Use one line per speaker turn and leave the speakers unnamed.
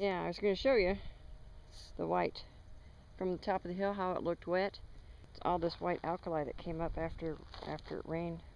Yeah, I was going to show you the white from the top of the hill, how it looked wet. It's all this white alkali that came up after it rained.